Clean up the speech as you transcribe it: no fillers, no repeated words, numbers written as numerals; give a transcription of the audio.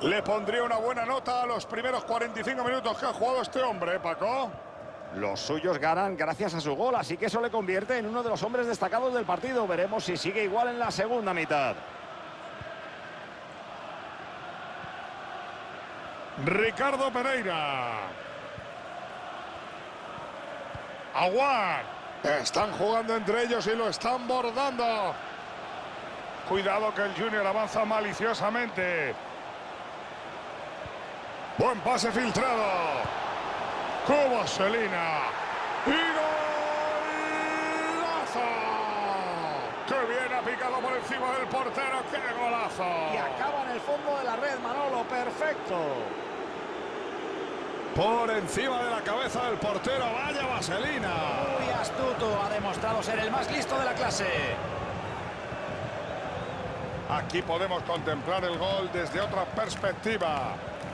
Le pondría una buena nota a los primeros 45 minutos que ha jugado este hombre, Paco. Los suyos ganan gracias a su gol, así que eso le convierte en uno de los hombres destacados del partido. Veremos si sigue igual en la segunda mitad. Ricardo Pereira. Aguar. Están jugando entre ellos y lo están bordando. Cuidado que el Junior avanza maliciosamente. Buen pase filtrado. Vaselina. ¡Y golazo! ¡Qué bien ha picado por encima del portero! ¡Qué golazo! Y acaba en el fondo de la red, Manolo. ¡Perfecto! Por encima de la cabeza del portero. ¡Vaya vaselina! Muy astuto. Ha demostrado ser el más listo de la clase. Aquí podemos contemplar el gol desde otra perspectiva.